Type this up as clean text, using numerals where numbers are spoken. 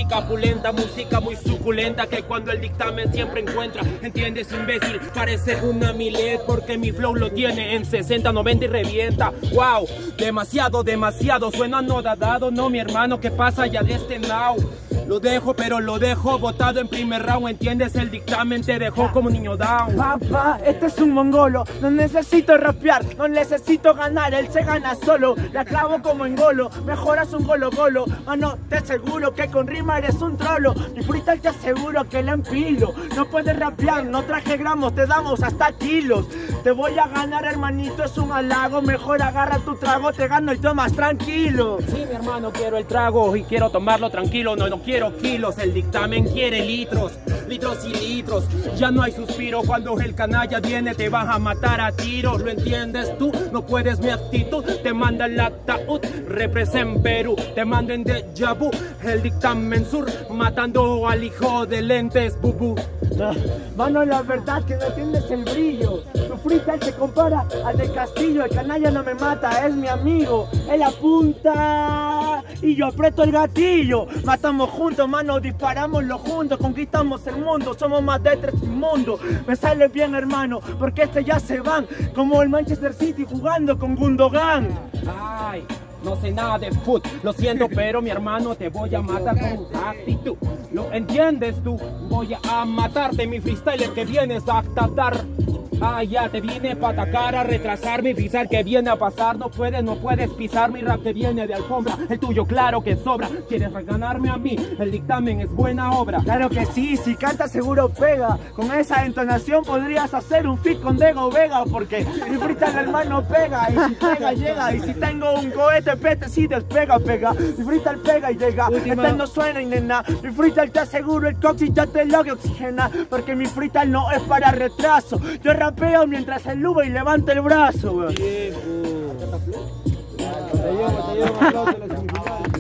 música pulenta, música muy suculenta que cuando el dictamen siempre encuentra. ¿Entiendes, imbécil? Parece una Milet porque mi flow lo tiene en 60, 90 y revienta. Wow, demasiado, demasiado, suena anodadado, no mi hermano, ¿qué pasa ya de este now? Lo dejo, pero lo dejo botado en primer round, ¿entiendes? El dictamen te dejó como niño down. Papá, este es un mongolo, no necesito rapear, no necesito ganar, él se gana solo. La clavo como en golo, mejoras un golo golo. Mano, te aseguro que con rima eres un trolo. Mi freestyle te aseguro que le empilo. No puedes rapear, no traje gramos, te damos hasta kilos. Te voy a ganar, hermanito, es un halago. Mejor agarra tu trago, te gano y tomas tranquilo. Sí, mi hermano, quiero el trago y quiero tomarlo tranquilo. No quiero kilos, el dictamen quiere litros, litros y litros. Ya no hay suspiro, cuando el canalla viene te vas a matar a tiros. ¿Lo entiendes tú? No puedes mi actitud, te manda el ataúd. Represent Perú, te mando en déjà vu. El dictamen sur, matando al hijo de lentes, bubu. Mano, la verdad que no tienes el brillo. Tu freestyle se compara al de Castillo. El canalla no me mata, es mi amigo. Él apunta y yo aprieto el gatillo. Matamos juntos, mano, disparamos los juntos. Conquistamos el mundo, somos más de 3 inmundos. Me sale bien, hermano, porque ya se van. Como el Manchester City jugando con Gundogan. Ay, no sé nada de foot, lo siento, pero mi hermano te voy a matar con actitud. ¿Lo entiendes tú? Voy a matarte, mi freestyler que vienes a tratar. Ah, ya te vine para atacar, a retrasar mi freestyle que viene a pasar. No puedes pisar mi rap que viene de alfombra. El tuyo claro que sobra, quieres ganarme a mí. El dictamen es buena obra. Claro que sí, si cantas seguro pega. Con esa entonación podrías hacer un feat con Dego Vega. Porque mi freestyle hermano pega, y si pega llega. Y si tengo un cohete pete, si despega, pega. Mi freestyle pega y llega, este no suena y nena. Mi freestyle te aseguro el coxis ya te lo que oxigena. Porque mi freestyle no es para retraso. Yo rapeo mientras el y levanta el brazo, weón. Te llevo un aplauso a la semifinal.